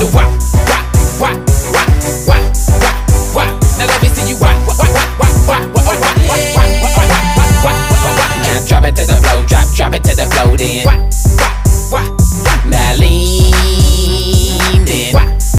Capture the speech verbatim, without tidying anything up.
you wop, wop, wop, wop, wop, wop, wop. Now let me see you wop, wop, wop, wop, wop, wop, wop, wop, wop, wop, wop, wop, wop. Now drop it to the floor, drop, drop it to the floor, then.